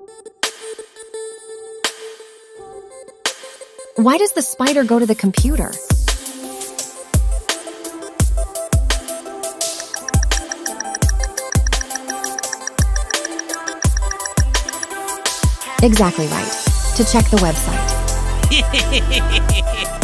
Why does the spider go to the computer? Exactly right. To check the website.